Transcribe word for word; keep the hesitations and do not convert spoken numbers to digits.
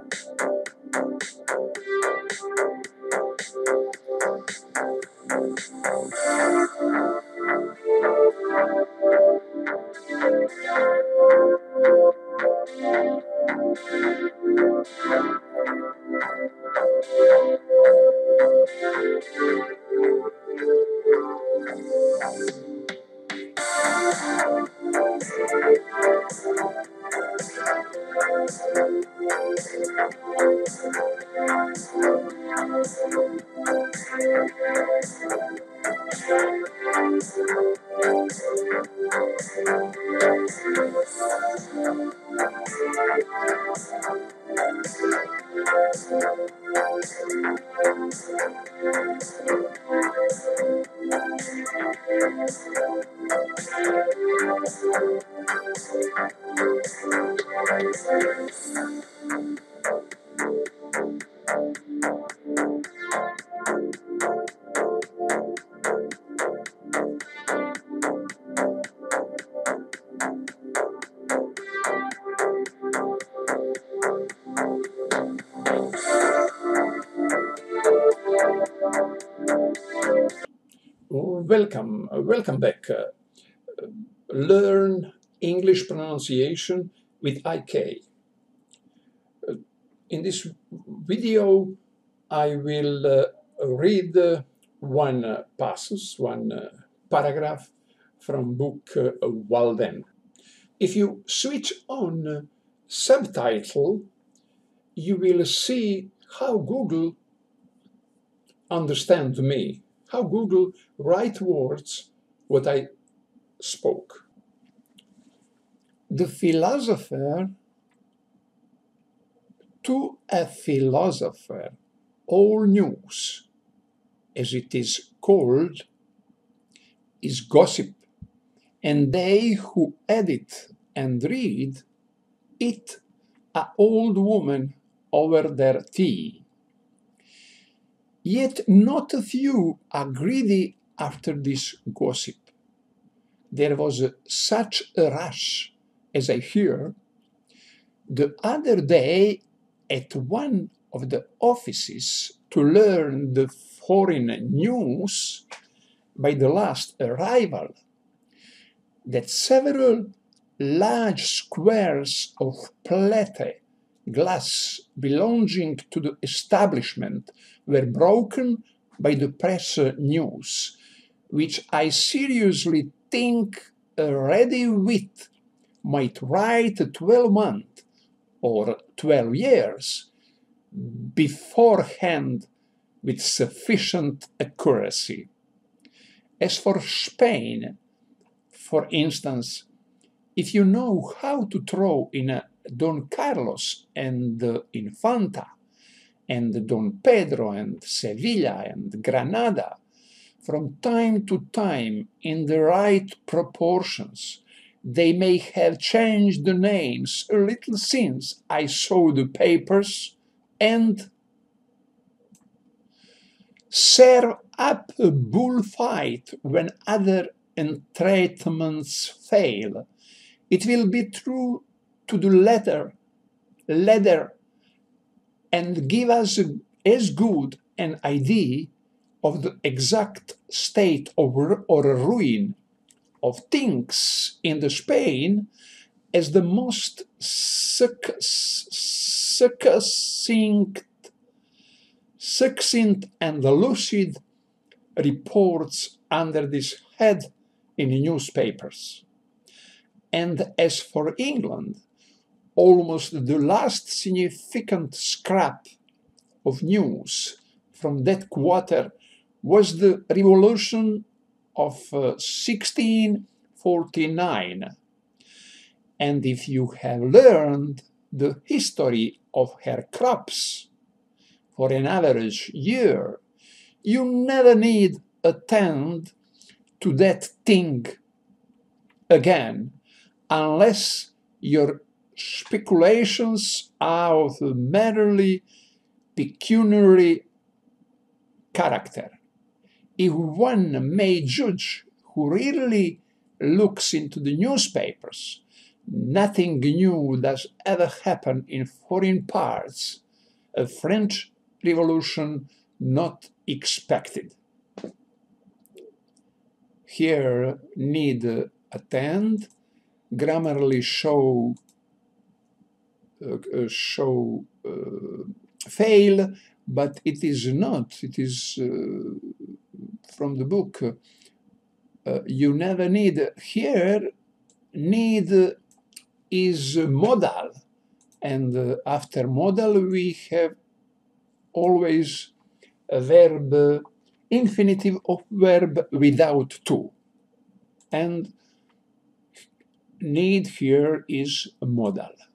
Welcome, welcome back. Uh, learn English pronunciation with I K. Uh, in this video, I will uh, read uh, one uh, passage, one uh, paragraph from book uh, Walden. If you switch on uh, subtitle, you will see how Google understands me, how Google write words what I spoke. The philosopher, to a philosopher, all news, as it is called, is gossip, and they who edit and read it are old women over their tea. Yet not a few are greedy after this gossip. There was such a rush, as I hear, the other day at one of the offices to learn the foreign news by the last arrival, that several large squares of plate glass belonging to the establishment were broken by the press news, which I seriously think a ready wit might write twelve months or twelve years beforehand with sufficient accuracy. As for Spain, for instance, if you know how to throw in a Don Carlos and Infanta, and Don Pedro and Sevilla and Granada, from time to time in the right proportions, they may have changed the names a little since I saw the papers, and serve up a bullfight when other entreatments fail. It will be true to the letter, letter, and give us a, as good an idea of the exact state of, or ruin of things in the Spain as the most succinct, succinct and lucid reports under this head in the newspapers. And as for England, almost the last significant scrap of news from that quarter was the revolution of uh, sixteen forty-nine. And if you have learned the history of her crops for an average year, you never need attend to that thing again, unless your speculations are of a merely pecuniary character. If one may judge who really looks into the newspapers, Nothing new does ever happen in foreign parts. A French Revolution not expected. Here, need, attend, grammarly show, uh, show, uh, fail, but it is not. It is uh, from the book. Uh, you never need. Here, need is modal, and uh, after modal we have always a verb, uh, infinitive of verb without to, and need here is modal.